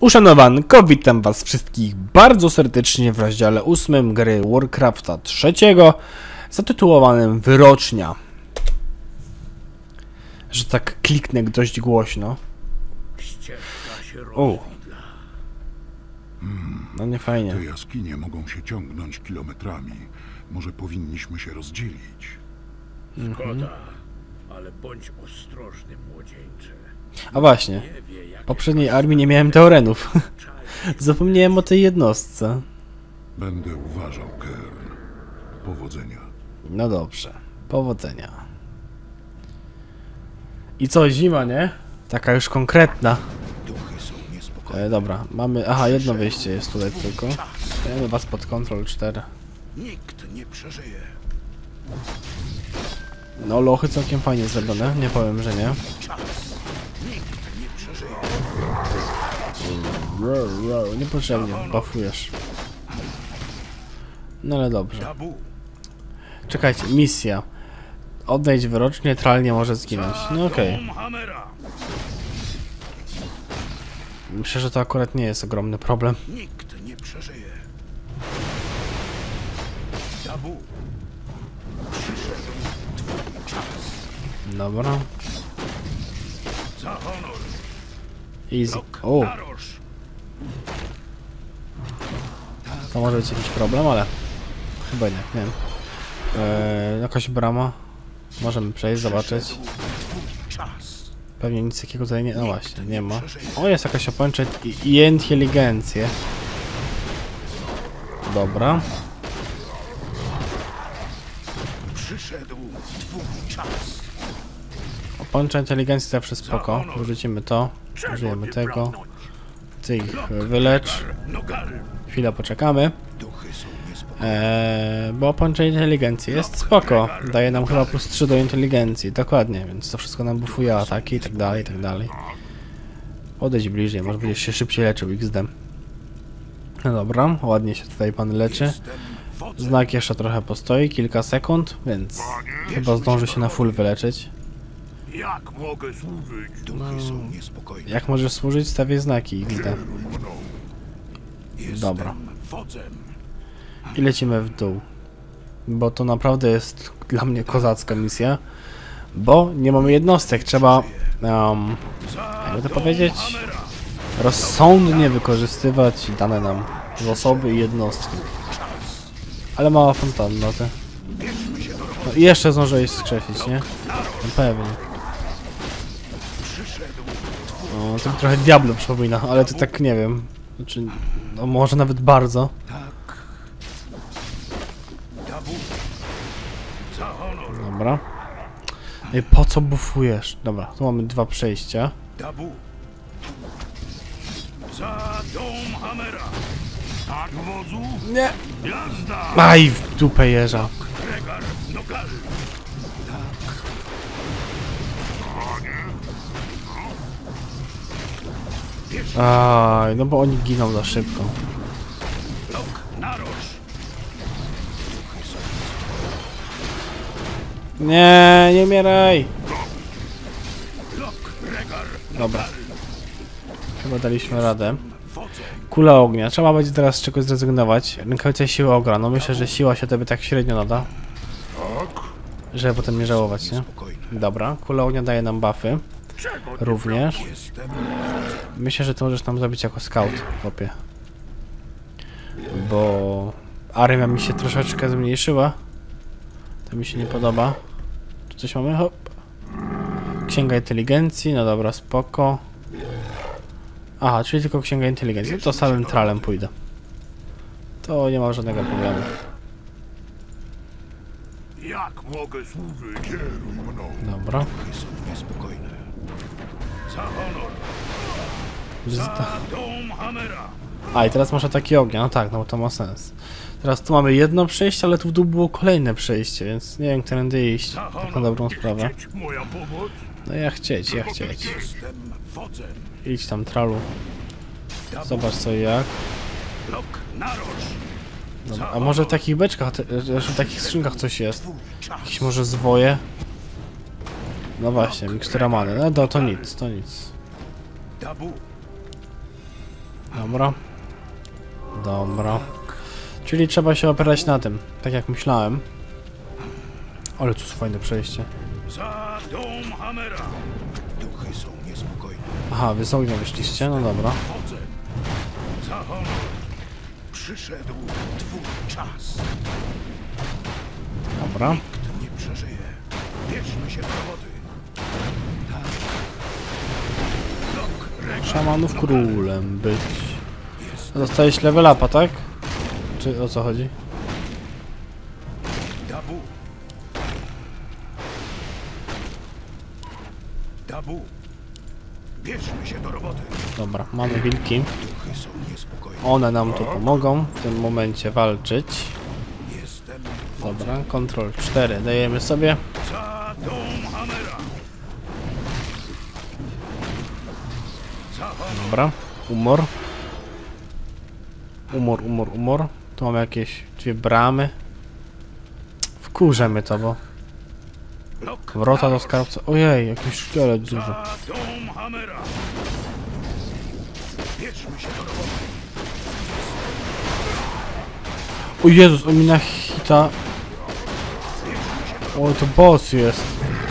Uszanowanko, witam was wszystkich bardzo serdecznie w rozdziale 8 gry Warcrafta III zatytułowanym Wyrocznia. Że tak kliknę dość głośno. O. No nie fajnie. Te jaskinie mogą się ciągnąć kilometrami. Może powinniśmy się rozdzielić. Szkoda, ale bądź ostrożny, młodzieńcze. A właśnie, w poprzedniej armii nie miałem teorenów. Zapomniałem o tej jednostce. Będę uważał, Kern. Powodzenia. No dobrze, powodzenia. I co, zima, nie? Taka już konkretna. Dobra, mamy... Aha, jedno wyjście jest tutaj tylko. Dajemy was pod Ctrl 4. Nikt nie przeżyje. No, lochy całkiem fajnie zrobione, nie powiem, że nie. Nikt nie przeżyje. Niepotrzebnie, buffujesz. No ale dobrze. Tabu. Czekajcie, misja. Odejdź wyrocznie, neutralnie może zginąć. No okej. Hamera. Myślę, że to akurat nie jest ogromny problem. Nikt nie przeżyje. Tabu. Przyszedł twój czas. Dobra. Za honor. Easy. Rok O, naroż. to może być jakiś problem, ale... Chyba nie, nie wiem. Jakaś brama. Możemy przejść, zobaczyć. Twój czas. Pewnie nic takiego tutaj nie... No właśnie, nie ma. O, jest jakaś opończeć i inteligencję. Dobra. Przyszedł twój czas. Opończa inteligencji zawsze spoko. Wyrzucimy to. Użyjemy tego. Ty ich wylecz. Nogal. Chwilę poczekamy. Duchy są niespokojne. Bo opończa inteligencji jest spoko. Daje nam chyba +3 do inteligencji. Dokładnie, więc to wszystko nam buffuje ataki i tak dalej, i tak dalej. Podejdź bliżej, może będziesz się szybciej leczył XD. No dobra, ładnie się tutaj pan leczy. Znak jeszcze trochę postoi, kilka sekund, więc chyba zdąży się na full wyleczyć. Jak mogę służyć? Duchy są niespokojne. Jak możesz służyć? Stawię znaki XD. Dobra. Wodzem. I lecimy w dół. Bo to naprawdę jest dla mnie kozacka misja. Bo nie mamy jednostek, trzeba... jakby to powiedzieć... rozsądnie wykorzystywać dane nam zasoby i jednostki. Ale mała fontanna, te. No i jeszcze zdążyłeś skrzesić, nie? No pewnie. O, to mi trochę Diablo przypomina, ale to tak nie wiem. Znaczy, no może nawet bardzo. Dobra. I po co buffujesz? Dobra, tu mamy dwa przejścia. Tabu. Za dom Hamera. Tak wozu. Nie! Jazda. Aj, w dupę jeża. Regar. Nogal. Aj, no bo oni giną za szybko. Lok. Naroż. Nie umieraj! Lok. Regar. Dobra. Chyba daliśmy radę. Wodzem. Kula ognia. Trzeba będzie teraz z czegoś zrezygnować. Rękawice siły ognia. No myślę, że siła się tobie tak średnio nada. Żeby potem nie żałować, nie? Dobra. Kula ognia daje nam buffy. Również. Myślę, że to możesz nam zrobić jako scout, chłopie. Bo... armia mi się troszeczkę zmniejszyła. To mi się nie podoba. Tu coś mamy? Hop. Księga inteligencji. No dobra, spoko. Aha, czyli tylko księga inteligencji. No to samym tralem pójdę. To nie ma żadnego problemu. Jak mogę służyć? Dobra. Są niespokojne. Za honor. Za dom Hamera. A i teraz masz ataki ognia. No tak, no to ma sens. Teraz tu mamy jedno przejście, ale tu w dół było kolejne przejście, więc nie wiem, którędy iść. Tak na dobrą sprawę. Moja pomoc. No ja chcieć. Jestem wodzem. Idź tam, tralu. Zobacz co i jak. Lok. Naroż. Dobra. A może w takich beczkach, w takich skrzynkach coś jest? Jakieś może zwoje? No właśnie, mikstura many. No to nic, to nic. Tabu. Dobra. Dobra. Czyli trzeba się opierać na tym, tak jak myślałem. Ale tu jest fajne przejście. Za dom Hamera. Duchy są niespokojne. Aha, wy z ognia wyszliście, no dobra. Wodze. Za honor. Przyszedł twój czas. Dobra. Nikt nie przeżyje. Bierzmy się do roboty. Szamanów królem być. Dostałeś level upa, tak? Czy o co chodzi? Dabu. Dabu. Bierzmy się do roboty. Dobra, mamy wilki. Duchy są niespokojne. One nam tu pomogą w tym momencie walczyć. Jestem Dobra, Ctrl 4 dajemy sobie. Za dom Hamera. Za honor. Dobra, umor. Umor. Tu mamy jakieś dwie bramy. Wkurzę mnie to, bo... Lok. Wrota do skarbca. Ojej, jakiś szkielet duży. Za dom Hamera. Bierzmy się do roboty. O Jezus, on mi na hita... O, to boss jest.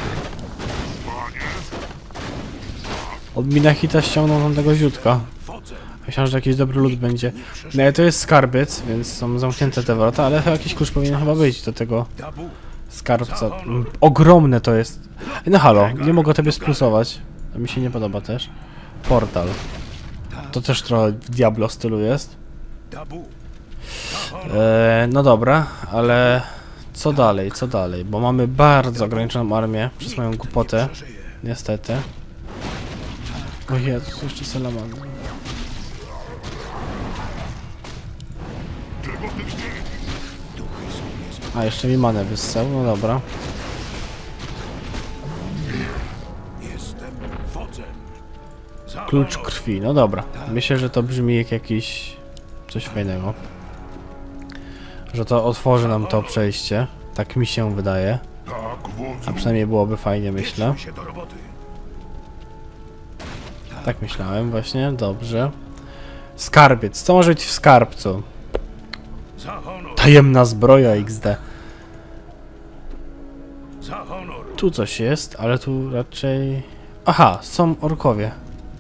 On mi na hita ściągnął tam tego ziutka. Wodze. Myślałem, że jakiś dobry lód będzie. No to jest skarbiec, więc są zamknięte te wrota, ale jakiś klucz powinien chyba być do tego Dabu. skarbca. Ogromne to jest. No halo, nie mogę tobie splusować. To mi się nie podoba też. Portal. To też trochę w Diablo stylu jest. Dabu. No dobra, ale co dalej, Bo mamy bardzo ograniczoną armię przez moją głupotę. Przeżyje. Niestety. O Jezus, jeszcze salamandra. Duchy są niespokojne. A, jeszcze mi manę wyssał, no dobra. Jestem wodzem. Za Klucz honor. krwi, no dobra. Myślę, że to brzmi jak jakiś... coś fajnego. Że to otworzy nam to przejście. Tak mi się wydaje. Tak, wodzu. A przynajmniej byłoby fajnie, myślę. Bierzmy się do roboty. Tak myślałem właśnie, dobrze. Skarbiec, co może być w skarbcu? Za honor. Tajemna zbroja XD. Za honor. Tu coś jest, ale tu raczej... Aha, są orkowie.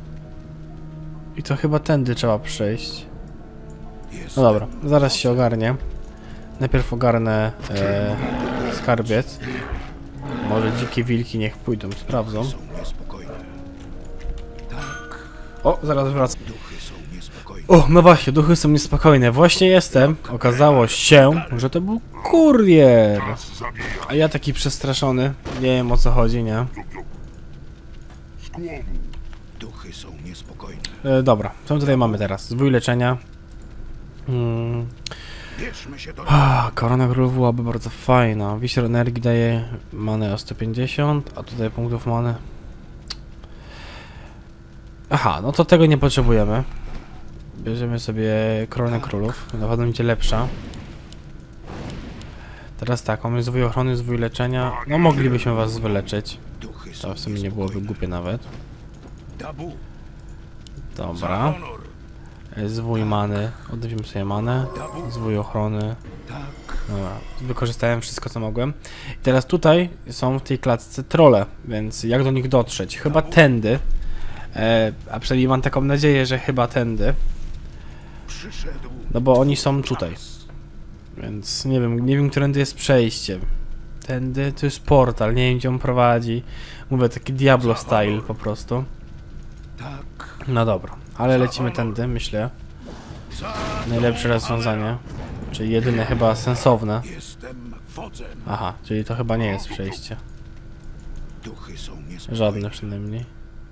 I to chyba tędy trzeba przejść. No dobra, zaraz się ogarnię. Najpierw ogarnę skarbiec. Może dzikie wilki niech pójdą, sprawdzą. Są niespokojne. O, zaraz wracam. Duchy są niespokojne. O, no właśnie, duchy są niespokojne. Właśnie jestem. Okazało się, że to był kurier. A ja taki przestraszony. Nie wiem o co chodzi, nie? Duchy są niespokojne. Dobra, co my tutaj mamy teraz? Zwój leczenia. Bierzmy się do roboty. Korona królów byłaby bardzo fajna. Wisior energii daje manę o 150, a tutaj punktów many. Aha, no to tego nie potrzebujemy. Bierzemy sobie koronę królów, na pewno będzie lepsza. Teraz tak, mamy zwój ochrony, zwój leczenia. No moglibyśmy was wyleczyć. Duchy są To w sumie nie byłoby głupie nawet. Dabu. Za Dobra. honor. Zwój many, odnowimy sobie manę. Zwój ochrony. Tak. Dobra, wykorzystałem wszystko co mogłem. I teraz tutaj są w tej klatce trolle, więc jak do nich dotrzeć? Chyba tędy. A przynajmniej mam taką nadzieję, że chyba tędy. Przyszedł. No bo oni są tutaj. Więc nie wiem, którędy jest przejście. Tędy, to jest portal, nie wiem gdzie on prowadzi. Mówię, taki Diablo style po prostu. Tak. No dobra, ale lecimy tędy, myślę. Za Najlepsze rozwiązanie. Czyli jedyne chyba sensowne. Jestem wodzem. Aha, czyli to chyba nie jest przejście. Duchy są niespokojne. Żadne przynajmniej.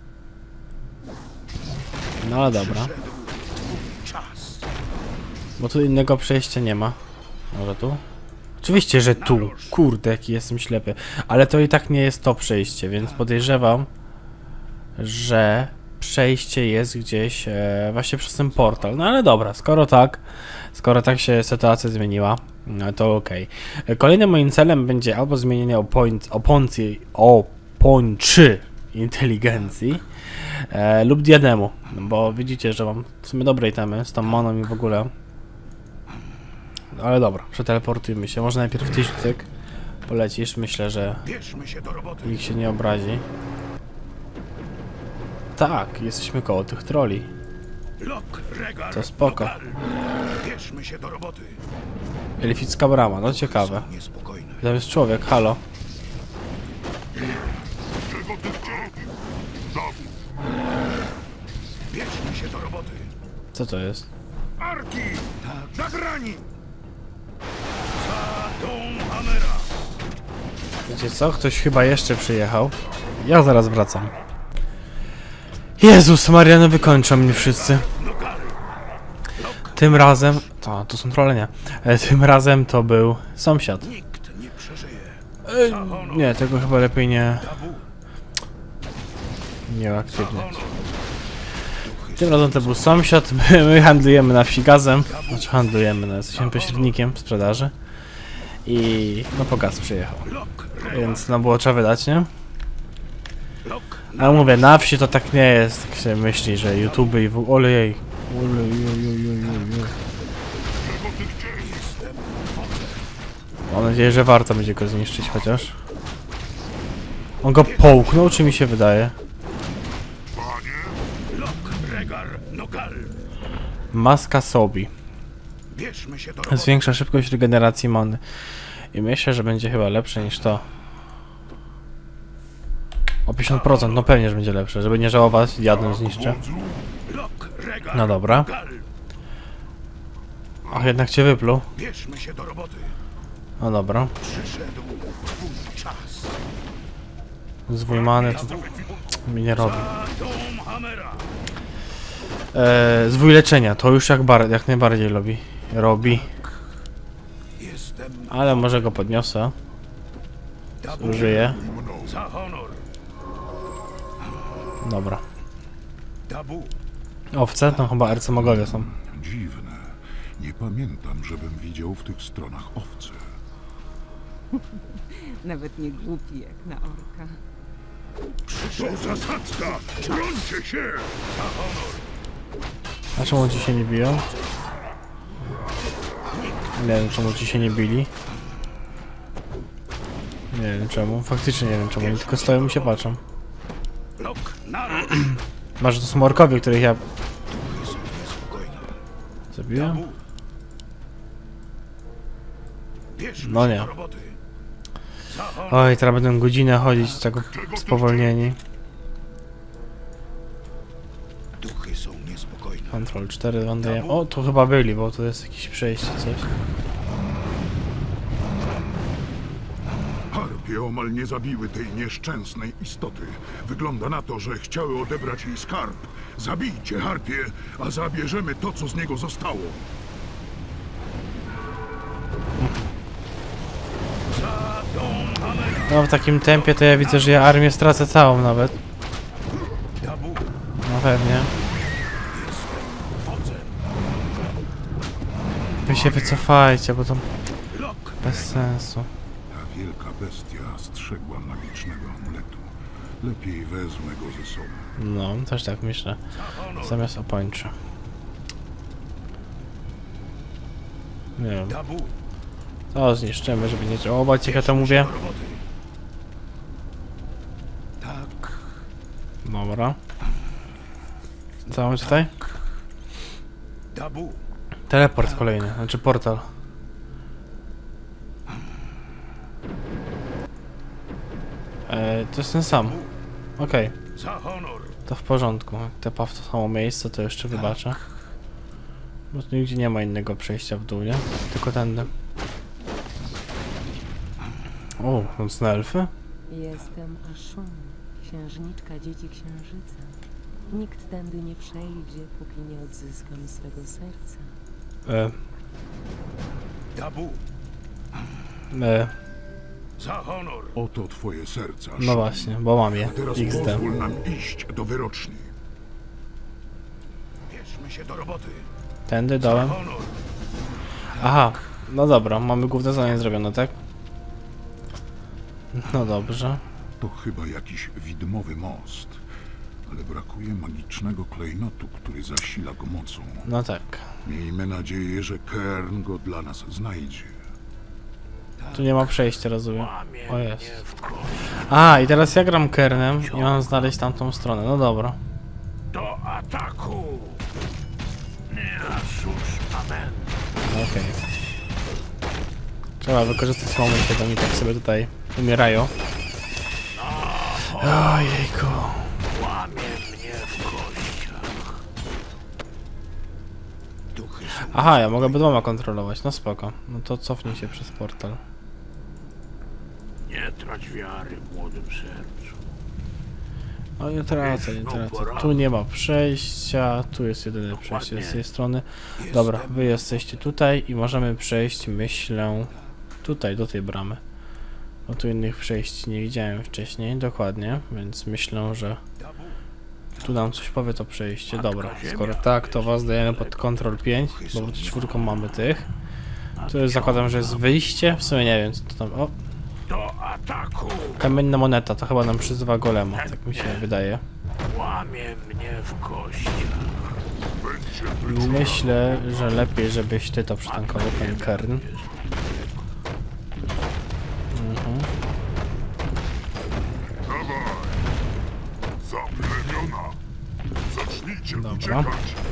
No ale dobra. Przyszedł twój czas. Bo tu innego przejścia nie ma. Może tu? Oczywiście, że tu. Kurde, jaki jestem ślepy. Ale to i tak nie jest to przejście, więc podejrzewam, że przejście jest gdzieś właśnie przez ten portal. No ale dobra, skoro tak się sytuacja zmieniła, no to okej. Kolejnym moim celem będzie albo zmienienie opończy inteligencji, lub diademu, bo widzicie, że mam w sumie dobre itemy z tą moną i w ogóle. Ale dobra, przeteleportujmy się. Może najpierw ty, cyk, polecisz. Myślę, że Bierzmy się do roboty. nikt się nie obrazi. Tak, jesteśmy koło tych troli. Lok, regar, To spoko. lokal. Bierzmy się do roboty. Elficka brama, no ciekawe. Niespokojne. Tam jest człowiek, halo. Bierzmy się do roboty. Co to jest? Arki! Tak. Na grani! Za dom Hamera! Wiecie co? Ktoś chyba jeszcze przyjechał. Ja zaraz wracam. Jezus Maria, no wykończą mnie wszyscy. Lokal! Tym razem... To są trolle, nie. Tym razem to był sąsiad. Nikt nie przeżyje. Nie, tego chyba lepiej nie... Tabu. nie uaktywniać. Tym razem to był sąsiad. My handlujemy na wsi gazem. Znaczy handlujemy, no jesteśmy pośrednikiem w sprzedaży. I... no po gaz przyjechał. Lok, Więc no było trzeba wydać, nie? lok. Ale mówię, na wsi to tak nie jest, jak się myśli, że YouTube i w... olej. Mam nadzieję, że warto będzie go zniszczyć chociaż. On go połknął, czy mi się wydaje? Lok, regar, lokal. Maska Sobi. Bierzmy się do roboty. Zwiększa szybkość regeneracji many. I myślę, że będzie chyba lepsze niż to. O 50%, no pewnie, że będzie lepsze. Żeby nie żałować, diadem zniszczę. Lok, regar, No dobra. lokal. Ach, jednak cię wypluł. Bierzmy się do roboty. No dobra. Przyszedł twój czas. Zwój many to mi nie robi. Za dom Hamera. Zwój leczenia, to już jak najbardziej robi. Jestem Ale może go podniosę. Użyję. za honor. Dobra. Tabu. Owce? No chyba arcymagowie są. Dziwne. Nie pamiętam, żebym widział w tych stronach owce. Nawet nie głupi jak na orka. To zasadzka. Brońcie się. Za honor. A czemu ci się nie biją? Nie wiem czemu ci się nie bili. Nie wiem czemu, faktycznie nie wiem czemu, oni tylko stoją i się patrzą. Lok, naród. Może to są orkowie, których ja Są niespokojne. zabiłem? Tabu. Bierzmy No się nie. do roboty. Za honor. Oj, teraz będą godzinę chodzić tak spowolnieni. Duchy są niespokojne. Control 4 ląduje. O, tu chyba byli, bo tu jest jakieś przejście, coś. Harpie omal nie zabiły tej nieszczęsnej istoty. Wygląda na to, że chciały odebrać jej skarb. Zabijcie harpie, a zabierzemy to, co z niego zostało. Za dom Hamera. No w takim tempie to ja widzę, że ja armię stracę całą nawet. Tabu. No pewnie. Wodzem. Wy się wycofajcie, bo to Lok. bez sensu. Ta wielka bestia strzegła magicznego amuletu. Lepiej wezmę go ze sobą. No, też tak myślę. Za honor. Zamiast opończy. Nie wiem. Tabu. To zniszczymy, żeby nie żałować, jak ja to mówię. Do roboty. Tak. Dobra. Co mamy tutaj? Tabu. Teleport kolejny, znaczy portal. To jest ten sam. Okej, Za honor. to w porządku. Jak tepa w to samo miejsce, to jeszcze wybaczę. Bo tu nigdzie nie ma innego przejścia w dół, nie? Tylko tędy. O, nocne elfy? Jestem Ashun, księżniczka dzieci księżyca. Nikt tędy nie przejdzie, póki nie odzyskam swego serca. Tabu. Za honor. Oto twoje serca. No właśnie, bo mam je. Teraz XD. pozwól nam iść do wyroczni. Bierzmy się do roboty. Tędy Za dołem. honor. Aha, no dobra, mamy główne zadanie zrobione, tak? No dobrze. To chyba jakiś widmowy most. ale brakuje magicznego klejnotu, który zasila go mocą. No tak. Miejmy nadzieję, że Kern go dla nas znajdzie. Tu nie ma przejścia, rozumiem. Łamie O, mnie jest. w kość. A, i teraz ja gram Kernem i mam znaleźć tamtą stronę. No dobra. Do ataku! Nie, cóż, amen. Okej. Trzeba wykorzystać moment, kiedy oni tak sobie tutaj umierają. Ojejku. Łamie mnie w kościach. Duchy są Aha, ja mogę obydwoma kontrolować. No spoko. No to cofnij się przez portal. Nie trać wiary w młodym sercu. O, nie tracę, nie tracę. Tu nie ma przejścia, tu jest jedyne przejście z tej strony. Dobra, wy jesteście tutaj i możemy przejść, myślę, tutaj, do tej bramy. Bo tu innych przejść nie widziałem wcześniej, dokładnie, więc myślę, że tu nam coś powie to przejście. Dobra, skoro tak, to was dajemy pod Ctrl 5, bo pod czwórką mamy tych. Tu jest, zakładam, że jest wyjście, w sumie nie wiem co to tam, o, Do ataku! kamienna moneta, to chyba nam przyzywa golema, tak mi się wydaje. Łamie mnie w kościach. Myślę, że lepiej, żebyś ty to przytankował, ten Kern. Zaplemiona! Zacznijcie Dobra.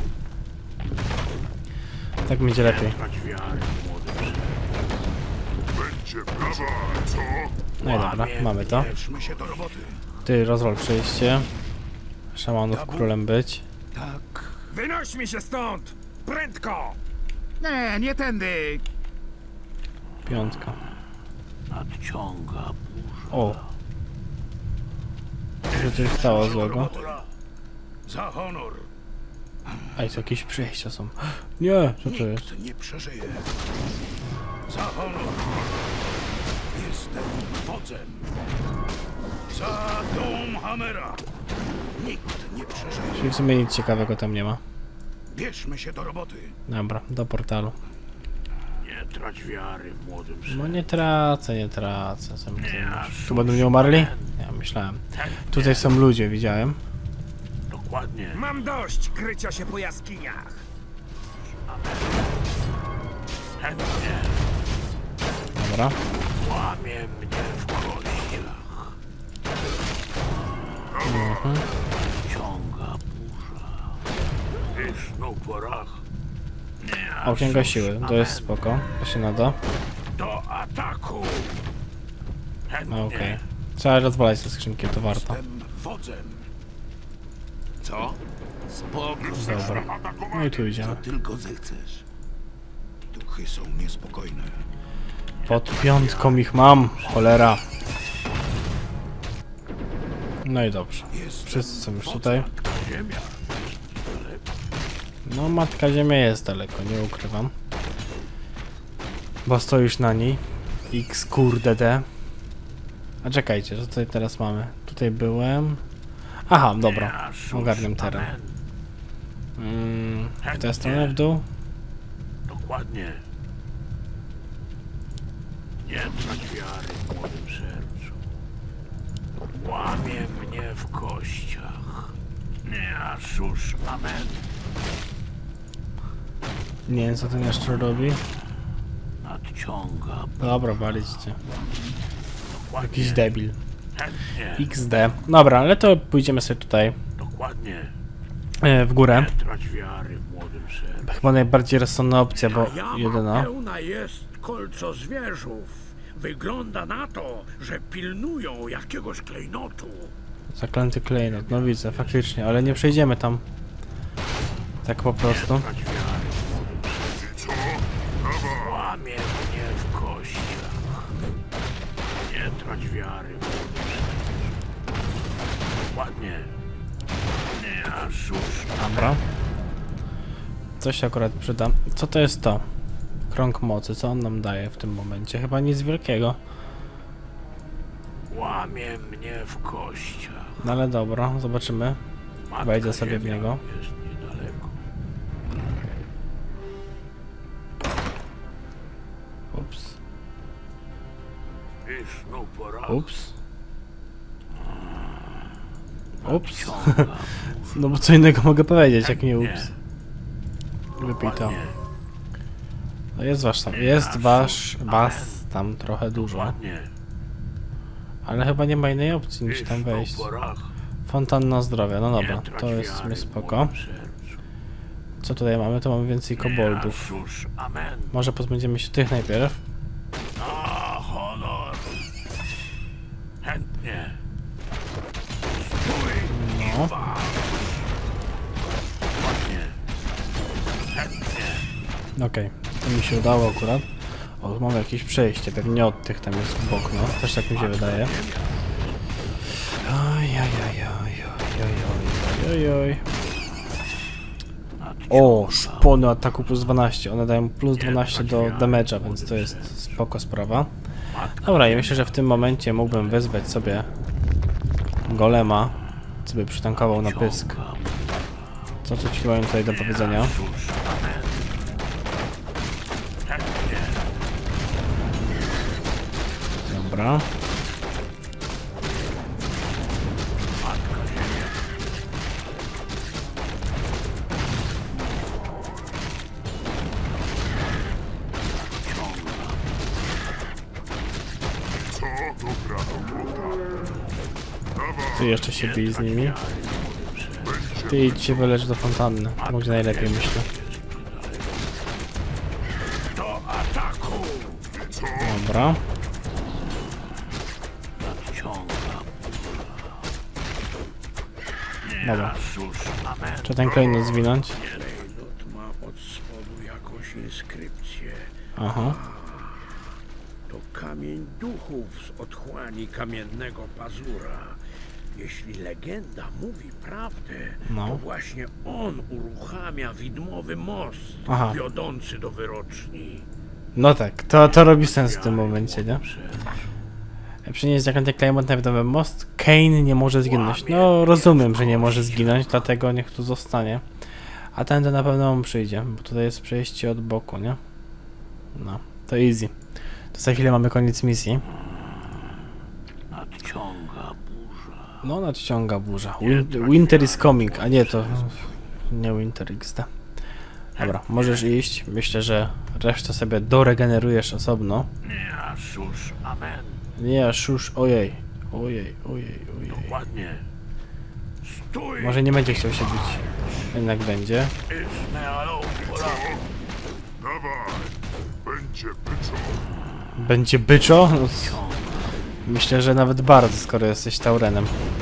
Tak będzie lepiej. Trać wiary w młodym sercu. Będzie prawa, co? No i dobra, mamy to. Bierzmy się do roboty. Ty, rozwal przejście. Szamanów królem być. Tak. Wynośmy się stąd! Prędko! Nie, nie tędy. Piątka. Nadciąga burza. O! Co się coś stało złego? Za honor! Ej, to jakieś przejścia są. Nie, co to jest? Nikt nie przeżyje. Za honor! Jestem wodzem! Za dom Hamera! Nikt nie przeżyje. Czyli w sumie nic ciekawego tam nie ma. Bierzmy się do roboty. Dobra, do portalu. Nie trać wiary w młodym sercu. No nie tracę, nie tracę. Tu będą nie umarli? Ja myślałem. Tutaj są ludzie, widziałem. Dokładnie. Mam dość krycia się po jaskiniach. Chętnie. Dobra. Łamie mnie w kościach. Ciąga burza. Wiszną porach. Nie, O, księga cóż, siły, to amen. jest spoko. To się nada. Do ataku! Chętnie. No okej. Trzeba rozwalać te skrzynki, to warto. Jestem wodzem. Co? Dobra. No i tu idziemy. Tylko zechcesz. Duchy są niespokojne. Pod piątką ich mam, cholera. No i dobrze. Wszyscy są już tutaj. Ziemia. No, Matka Ziemia jest daleko, nie ukrywam. Bo stoisz na niej. X kurde D. A czekajcie, co tutaj teraz mamy? Tutaj byłem. Aha, dobra. Ogarniam teren. W tę stronę w dół? Dokładnie. Nie trać wiary w młodym sercu. Łamie mnie w kościach. Nie, a cóż, amen. Nie wiem, co ten jeszcze robi. Nadciąga. Dobra, walić cię. Dokładnie. Jakiś debil. Chętnie. XD. Dobra, ale to pójdziemy sobie tutaj Dokładnie. w górę. Nie trać wiary w młodym sercu. Chyba najbardziej rozsądna opcja, bo jedyna. pełna jest kolco zwierzów. Wygląda na to, że pilnują jakiegoś klejnotu. Zaklęty klejnot, no widzę, faktycznie, ale nie przejdziemy tam. Tak po prostu. Trać wiary w młodym sercu. Łamie mnie w kościach. Nie trać wiary w młodym sercu. Ładnie. Nie, a cóż. Dobra. Coś się akurat przyda. Co to jest to? Krąg mocy, co on nam daje w tym momencie? Chyba nic wielkiego. Łamie mnie w kościach. No ale dobra, zobaczymy. Matka Wejdę sobie w Ziemia niego. Jest niedaleko. Ups. Wiszną porach. Ups. Ups. No bo co innego mogę powiedzieć, jak nie ups. Wypij to. No jest was tam trochę dużo. Ale chyba nie ma innej opcji niż tam wejść. Fontanna zdrowia, no dobra, to jest w sumie spoko. Co tutaj mamy? Tu mamy więcej koboldów. Może pozbędziemy się tych najpierw. Na honor. Chętnie. No. Okej, to mi się udało akurat. O, mamy jakieś przejście, pewnie od tych tam jest w bok, no. Też tak mi się wydaje. Oj. O, szpony ataku plus 12. One dają plus 12 do damage'a, więc to jest spoko sprawa. Dobra, i myślę, że w tym momencie mógłbym wezwać sobie golema, co by przytankował na pysk. Co ci mają tutaj do powiedzenia? Dobra. Ty jeszcze się bij z nimi. Ty idź się wylecz do fontanny. To będzie najlepiej, myślę. Dobra. Dobra. Trzeba ten klejnot zwinąć. Klejnot ma od spodu jakąś inskrypcję. Aha. To kamień duchów z otchłani kamiennego pazura. Jeśli legenda mówi prawdę, No. to właśnie on uruchamia widmowy most Aha. wiodący do wyroczni. No tak, to robi sens w tym momencie, nie? Przynieść zaklęty klejmot na widowy most. Kane nie może zginąć. No rozumiem, że nie może zginąć, dlatego niech tu zostanie. A ten to na pewno mu przyjdzie, bo tutaj jest przejście od boku, nie? No, to easy. To za chwilę mamy koniec misji. No, nadciąga burza. Winter is coming, a nie to... Nie Winter XD. Dobra, możesz iść. Myślę, że resztę sobie doregenerujesz osobno. Nie, szusz, ojej. Ojej. Ładnie. Stój! Może nie będzie chciał się bić. Jednak będzie. Dawaj, będzie byczo. Będzie byczo? No, myślę, że nawet bardzo, skoro jesteś Taurenem.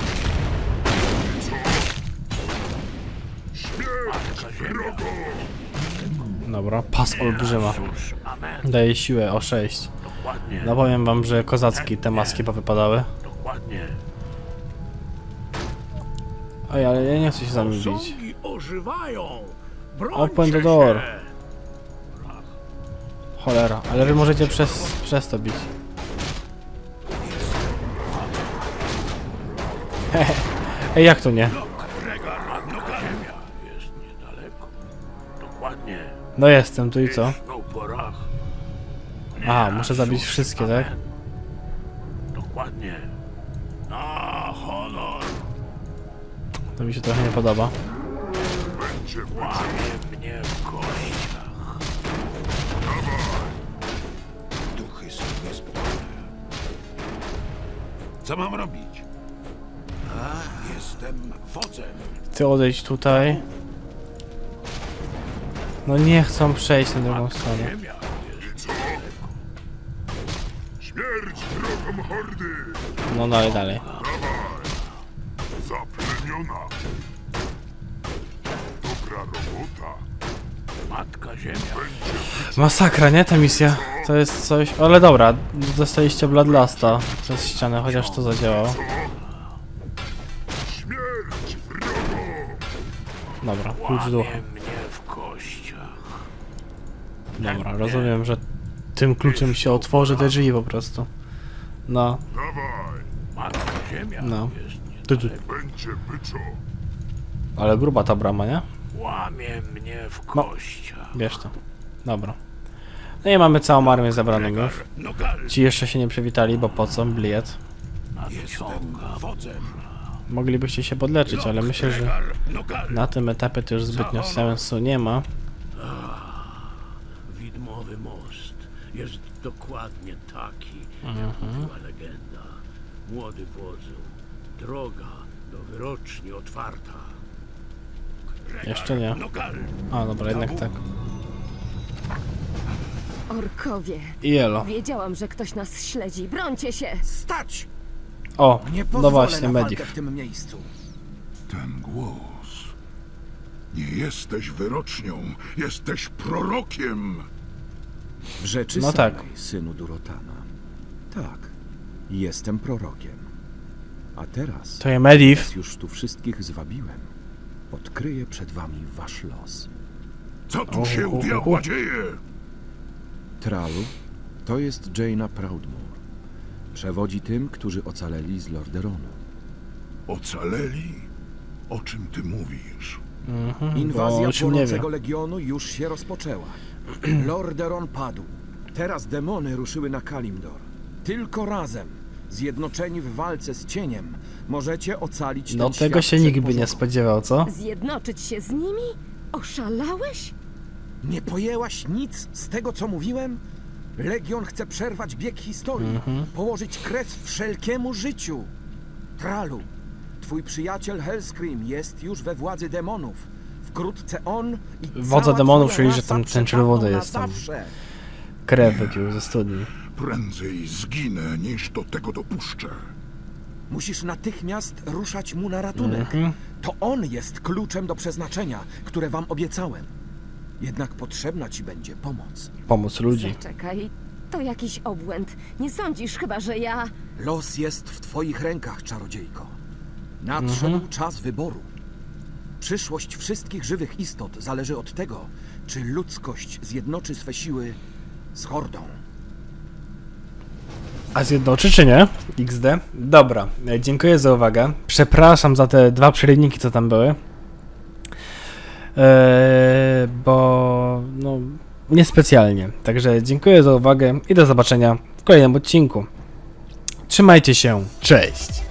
Dobra, pas olbrzyma. Daje siłę o 6. No powiem wam, że kozacki te maski powypadały. Oj, ale ja nie chcę się z nami bić. Posągi ożywają! Open the door. Cholera, ale wy możecie przez to bić. Ej, jak to nie? No jestem tu i co? Aha, muszę zabić wszystkie, tak? Dokładnie. Na honor. To mi się trochę nie podoba. Łamie mnie w kościach. Duchy są niespokojne. Co mam robić? Jestem wodzem. Ty odejdź tutaj. No nie chcą przejść na drugą stronę. Śmierć wrogom hordy! No dalej. Zapleniona. Dobra robota. Matka ziemia. Masakra, nie? Ta misja. To jest coś... Ale dobra, dostaliście Bloodlusta przez ścianę, chociaż to zadziałało. Śmierć wrogom! Dobra, klucz ducha. Mnie w kościach. Dobra, rozumiem, że tym kluczem się otworzy te drzwi po prostu. No, Dawaj, Matka ziemia no. jest Tu. będzie byczo. Ale gruba ta brama, nie? Łamie mnie w No. kościach. Bierz to. Dobra. No i mamy całą armię zebraną już. Nogal. Ci jeszcze się nie przywitali, bo po co? Bliet. Nadciąga. Wodzem. moglibyście się podleczyć, ale myślę, że na tym etapie to już zbytnio sensu nie ma. Widmowy most jest dokładnie taki, jak mówiła legenda. Młody wodzu, droga do wyroczni otwarta. Jeszcze nie. A, dobra, jednak tak. Orkowie. I elo. Wiedziałam, że ktoś nas śledzi. Brońcie się! Stać! O, Nie no pozwolę właśnie, na walkę Medivh. w tym miejscu. Ten głos. Nie jesteś wyrocznią, jesteś prorokiem. W rzeczy No samej, tak. synu Durotana. Tak, jestem prorokiem. A teraz, To jest Medivh. już tu wszystkich zwabiłem, odkryję przed wami wasz los. Co tu się u diabła dzieje? Tralu to jest Jaina Proudmoore. Przewodzi tym, którzy ocaleli z Lordaeronu. Ocaleli? O czym ty mówisz? Bo Inwazja o czym nie wie. płonącego legionu już się rozpoczęła. Lordaeron padł. Teraz demony ruszyły na Kalimdor. Tylko razem, zjednoczeni w walce z cieniem, możecie ocalić No ten tego świat się przed nikt by nie pożogą. spodziewał, co? Zjednoczyć się z nimi? Oszalałeś? Nie pojęłaś nic z tego, co mówiłem? Legion chce przerwać bieg historii, położyć kres wszelkiemu życiu. Tralu, twój przyjaciel Hellscream jest już we władzy demonów. Wkrótce on i Wodza cała demonów, twoja czyli że tam rasa ten czerwony przepadną jest na tam. zawsze. Krew wypił ze studni. Prędzej zginę, niż do tego dopuszczę. Musisz natychmiast ruszać mu na ratunek. To on jest kluczem do przeznaczenia, które wam obiecałem. Jednak potrzebna ci będzie pomoc. Pomóc ludzi. Zaczekaj, to jakiś obłęd. Nie sądzisz chyba, że ja... Los jest w twoich rękach, czarodziejko. Nadszedł czas wyboru. Przyszłość wszystkich żywych istot zależy od tego, czy ludzkość zjednoczy swe siły z hordą. A zjednoczy czy nie? XD. Dobra, dziękuję za uwagę. Przepraszam za te 2 przerywniki, co tam były. Bo no niespecjalnie. Także dziękuję za uwagę i do zobaczenia w kolejnym odcinku. Trzymajcie się. Cześć!